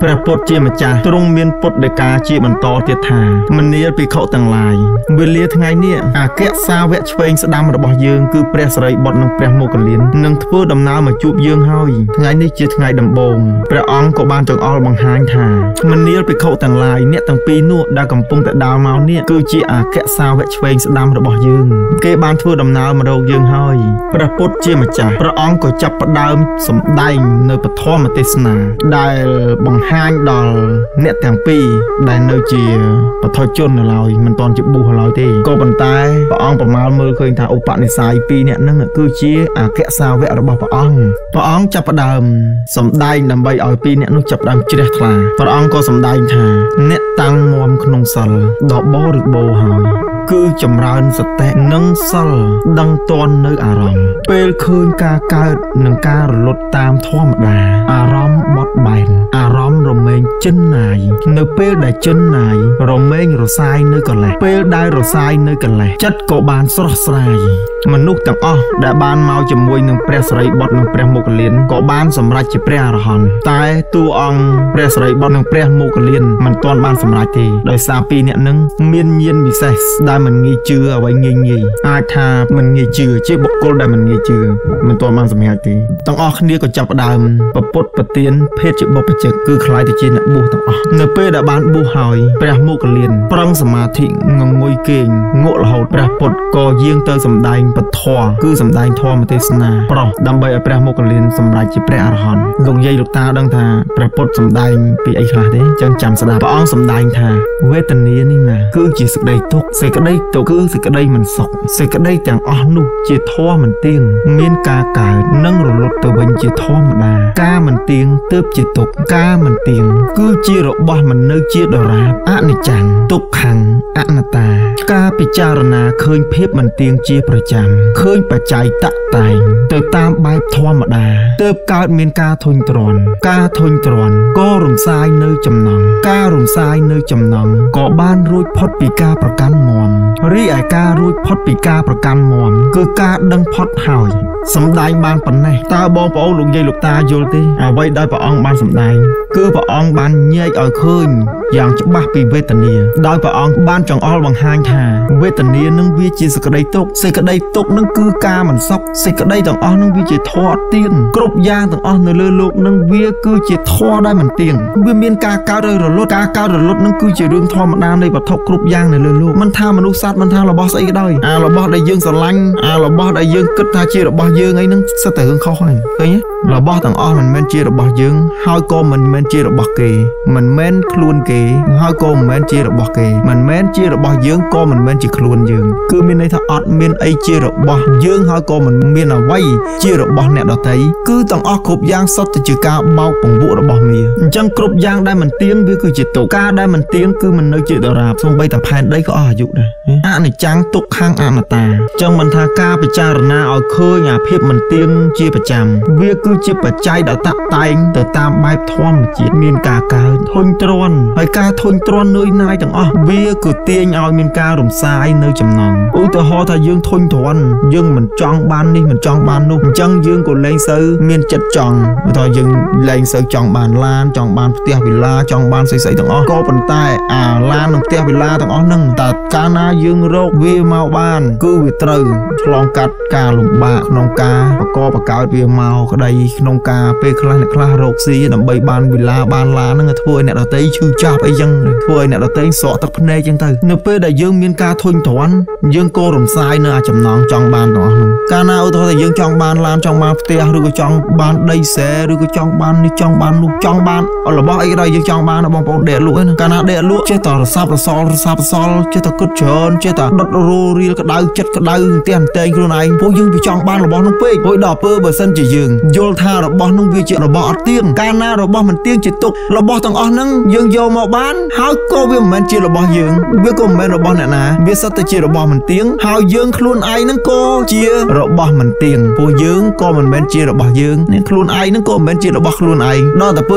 ព្រះពុទ្ធជាម្ចាស់ទ្រង់មានពុទ្ធដីកាជាបន្តទៀតថាមនាលភិក្ខុទាំងឡាយវេលាថ្ងៃនេះអគ្គសាវកឆ្វេងស្ដាំរបស់យើងគឺព្រះសិរីបុត្រនិងព្រះមោគលាននឹងធ្វើដំណើរមកជួបយើងហើយថ្ងៃនេះជាថ្ងៃដំបូងព្រះអង្គក៏បានចង្អុលបង្ហាញថាមនាលភិក្ខុទាំងឡាយអ្នកទាំងពីរនោះដែលកំពុងតែដើរមកនេះគឺជាអគ្គសាវកឆ្វេងស្ដាំរបស់យើងគេបានធ្វើដំណើរមករកយើងហើយព្រះពុទ្ធជាម្ចាស់ព្រះអង្គក៏ចាប់ផ្ដើមសម្ដែងនៅពធមទេសនាដែលបង្ហាញដល់អ្នកទាំងពីរដែលនៅជាបឋមជននៅឡើយមិនទាន់ជាបុស្សឡើយទេក៏ប៉ុន្តែព្រះអង្គប្រមាលមើលឃើញថាឧបនិស្ស័យពីរអ្នកហ្នឹងគឺជាអគ្គសាវករបស់ព្រះអង្គចាប់ផ្ដើមសម្ដែងដើម្បីឲ្យពីរអ្នកនោះចាប់ផ្ដើមជ្រះថ្លាព្រះអង្គក៏សម្ដែងថាអ្នកតាំងមាំក្នុងសិលដ៏បរិបូរណ៍ហើយគឺចម្រើនសតិនិងសិលដឹងតន់នៅអារម្មណ៍ពេលឃើញការកើតនិងការរលត់តាមធម្មតាអារម្មណ៍បត់បែនអារម្មណ៍រមែងចិនណាយនៅពេលដែលចិនណាយរមែងរសាយនៅកលេសពេលដែលរសាយនៅកលេសចិត្តក៏បានស្រស់ស្រាយមនុស្សទាំងអស់ដែលបានមកជាមួយនឹងព្រះសិរីបុត្រនិងព្រះមោគលានក៏បានសម្រេចជាព្រះអរហន្តតែតួអង្គព្រះសិរីបុត្រនិងព្រះមោគលានមិនទាន់បានសម្រេចទេដោយសារពីរអ្នកនឹងមានញាណវិសេសដែលមិនងាយជឿអ្វីងាយអាចថាមិនងាយជឿជាបុគ្គលដែលមិនងាយជឿមិនទាន់បានសម្រេចទេទាំងអស់គ្នាក៏ចាប់ផ្ដើមប្រពុតប្រទានភេទជាបុព្វជិកគឺខ្លាយទៅជាអ្នកបួសទាំងអស់នៅពេលដែលបានបួសហើយព្រះមោគលានប្រឹងសមាធិងងុយគេងងក់រហូតព្រះពុទ្ធក៏យាងទៅសម្ដែងពធគឺសម្ដែងធម៌ទេសនាប្រោះដើម្បីឲ្យព្រះមោគលានសម្រេចជាព្រះអរហន្តលោកយាយលោកតាដឹងថាព្រះពុទ្ធសម្ដែងពីអីខ្លះទេអញ្ចឹងចាំស្ដាប់ព្រះអង្គសម្ដែងថាវេទនានេះណាគឺជាសេចក្តីទុក្ខសេចក្តីទុក្ខគឺសេចក្តីមិនសុខសេចក្តីទាំងអស់នោះជាធម៌មិនទៀងមានការកើតនិងរលត់ទៅវិញជាធម្មតាការមិនទៀងទើបជាទុក្ខការមិនទៀងគឺជារបស់មិននៅជាដរាបអនិច្ចំទុក្ខំអនត្តាការពិចារណាឃើញភាពមិនទៀងជាប្រចាំឃើញបច្ច័យតតែងទៅតាមបែបធម្មតាទើបកើតមានការធុញទ្រាន់ការធុញទ្រាន់ក៏រំសាយនៅចំណងការរំសាយនៅចំណងក៏បានរួចផុតពីការប្រកាន់មាំរីឯការរួចផុតពីការប្រកាន់មាំគឺការដឹងផុតហើយសម្ដែងបានប៉ុណ្ណេះតើបងប្អូនលោកយាយលោកតាយល់ទេអ្វីដែលព្រះអង្គបានសម្ដែងគឺព្រះអង្គបានញែកឲ្យឃើញយ៉ាងច្បាស់ពីវេទនាដោយព្រះអង្គបានចង្អុលបង្ហាញថាវេទនានឹងវាជាសេចក្តីទុក្ខសេចក្តីទុក្ខនឹងគឺការមិនសុខសេចក្តីទាំងអស់នឹងវាជាធម៌ទៀងគ្រប់យ៉ាងទាំងអស់នៅលើលោកនឹងវាគឺជាធម៌ដែលមិនទៀងវាមានការកើតហើយរលត់ការកើតរលត់នឹងគឺជារឿងធម្មតានៃវត្ថុគ្រប់យ៉ាងនៅលើលោកមិនថាមនុស្សសត្វមិនថារបស់ស្អីក៏ដោយអារបស់ដែលយើងស្រឡាញ់អារបស់ដែលយើងគិតថាជារបស់យើងអីហ្នឹងសិតតែរឿងខុសហើយឃើញទេរបស់ទាំងអស់មិនមែនជារបស់យើងហើយក៏មិនមែនជារបស់គេមិនមែនខ្លួនគេហើយក៏មិនមែនជារបស់គេមិនមែនជារបស់យើងក៏មិនមែនជាខ្លួនយើងគឺមានន័យថាអត់មានអីជារបស់យើងហើយក៏មិនមានអ្វីជារបស់អ្នកដទៃគឺទាំងអស់គ្រប់យ៉ាងសុទ្ធតែជាការបោកបង្ពួករបស់មាអញ្ចឹងគ្រប់យ៉ាងដែលមិនទៀងវាគឺជាទុក្ខការដែលមិនទៀងគឺមិននៅជាដរាបសូម្បីតែផែនដីក៏អស់អាយុដែរអនិច្ចំទុក្ខំអនត្តាអញ្ចឹងមិនថាការពិចារណាឲ្យឃើញអាភាពមិនទៀងជាប្រចាំវាគឺជាបច្ច័យដែលតាក់តែងទៅតាមបែបធម្មជាតិមានការកើតធុញទ្រាន់ហើយការធុញទ្រាន់នឿយណាយទាំងអស់វាគឺទាញឲ្យមានការរំសាយនៅចំណងឧទាហរណ៍ថាយើងធុញទ្រាន់យើងមិនចង់បាននេះមិនចង់បាននោះអញ្ចឹងយើងក៏លែងសូវមានចិត្តចង់ថាយើងលែងសូវចង់បានឡានចង់បានផ្ទះវិឡាចង់បានស្អីៗទាំងអស់ក៏ប៉ុន្តែអាឡាននិងផ្ទះវិឡាទាំងអស់ហ្នឹងតើកាលណាយើងរកវាមកបានគឺវាត្រូវឆ្លងកាត់ការលំបាកក្នុងការបកបកើតវាមកក្តីក្នុងការពេលខ្លះអ្នកខ្លះរកស៊ីដើម្បីបានវិឡាបានឡានហ្នឹងធ្វើឲ្យអ្នកដទៃឈឺចាប់អីចឹងធ្វើឲ្យអ្នកដទៃស្រក់ទឹកភ្នែកចឹងទៅនៅពេលដែលយើងមានការធុញទ្រាន់យើងក៏រំសាយនៅអាចំណងចង់បានទាំងអស់ហ្នឹងកាលណាឧទាហរណ៍ថាយើងចង់បានឡានចង់បានផ្ទះឬក៏ចង់បានដីស្រែឬក៏ចង់បាននេះចង់បាននោះចង់បានរបស់អីក៏ដោយយើងចង់បានបងប្អូនដេកលក់ហ្នឹងកាលណាដេកលក់ចេះតែរសាប់រសល់ចេះតែគិតច្រើនចេះតែដុតរੂរៀលក្តៅចិត្តក្តៅផ្ទះតែងខ្លួនឯងពួកយើងវាចង់បានរបស់នោះពេកហើយដល់ពេលបើសិនជាយើងយល់ថារបស់នោះវាជារបស់អត់ទៀងកាលណារបស់មិនទៀងជាទុក្ខរបស់ទាំងអស់ហ្នឹងយើងយកមកបានហើយក៏វាមិនមែនជារបស់យើងវាក៏មិនមែនរបស់អ្នកណាវាសុទ្ធតែជារបស់មិនទៀងហើយយើងខ្លួនឯងហ្នឹងក៏ជារបស់មិនទៀងពួកយើងក៏មិនមែនជារបស់យើងខ្លួនឯងហ្នឹងក៏មិនមែនជារបស់ខ្លួនឯងដល់តែពេលយើងចាប់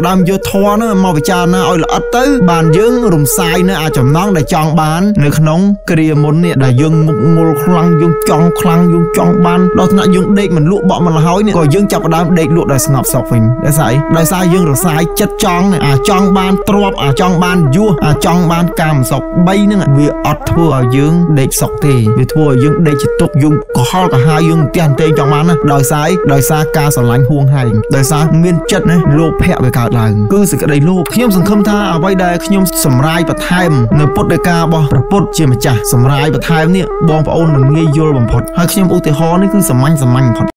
ផ្ដើមយកធម៌នោះមកពិចារណាឲ្យល្អិតទៅបានយើងរំសាយនៅអាចចំណងដែលចង់បាននៅក្នុងគ្រាមុននេះដែលយើងងប់ងល់ខ្លាំងយើងចង់ខ្លាំងយើងចង់បានដល់ថ្នាក់យើងដេកមិនលក់បក់មិនលហើយនេះក៏យើងចាប់ផ្ដើមដេកលក់ដោយស្ងប់សុខវិញដោយសារអីដោយសារយើងរសាយចិត្តចង់អាចង់បានទ្រព្យអាចង់បានយសអាចង់បានកាមសុខ3ហ្នឹងវាអត់ធ្វើឲ្យយើងដេកសុខទេវាធ្វើឲ្យយើងដេកជាទុកយើងកុហលកាហាយយើងផ្ទះទេចង់បានណាដោយសារការស្រឡាញ់ហួងហែងដោយសារមានចិត្តណាលោភៈវាកើតឡើងគឺសេចក្តីលោភខ្ញុំសង្ឃឹមថាអ្វីដែលខ្ញុំសម្រាយបន្ថែមនៅពុទ្ធដីការបស់ព្រះពុទ្ធជាម្ចាស់សម្រាយបន្ថែមនេះបងប្អូននឹងងាយយល់បំផុតហើយខ្ញុំឧទាហរណ៍នេះគឺសាមញ្ញបំផុត